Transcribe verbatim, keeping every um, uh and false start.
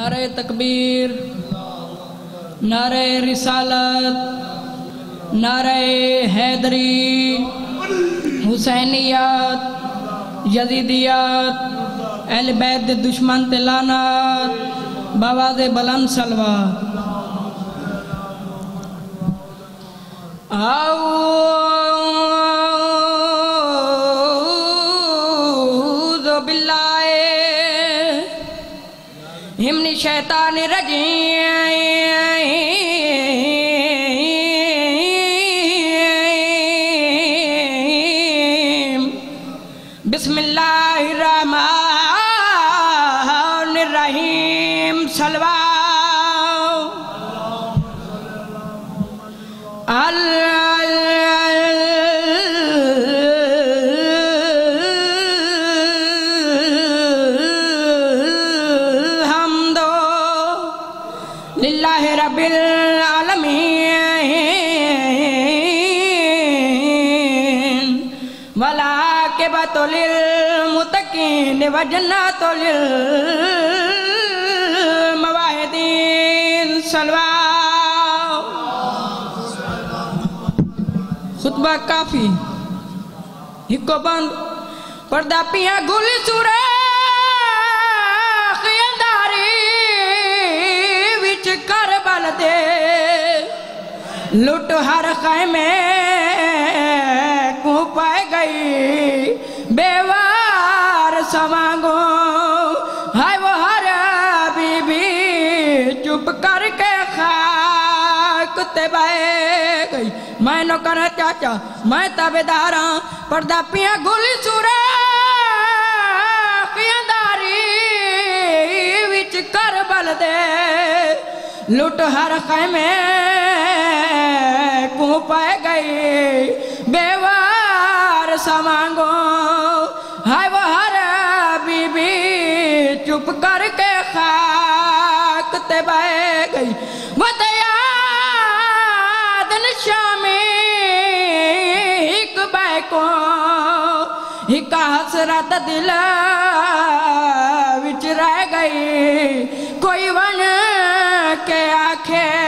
نعرہ تکبیر، نعرہ رسالت، نعرہ حیدری، حسینیات، یزیدیات، اہل بیت دشمن تلانات، بآواز بلند صلوات۔ اعوذ باللہ من الشیطان الرجیم، بسم اللہ الرحمن الرحیم، صلوات۔ الحمد للہ رب العالمین، والعاقبۃ للمتقین وجنات للموحدین، صلوات۔ خطبہ کافی ہکو بند پردہ پیاں گلی سوراخ انداری وچ کربل دے، لٹ ہر خیمے کو پائے گئی بیوار سوانگو، ہائے وہ ہر بی بی چپ کر کے خاک تے بائے گئی۔ میں نو کرا چاچا میں تابداراں، پردہ پیاں گلی سوراخ انداری وچ کربل دے، لٹ ہر خیمے کو پائے گئی بیوار سوانگو، ہائے وہ ہر بی بی چپ کر کے خاک تے بائے گئی۔ وہ دیاد نشامی ایک بے کو ایک حسرت دل وچ رہ گئی، کوئی ون کے آنکھیں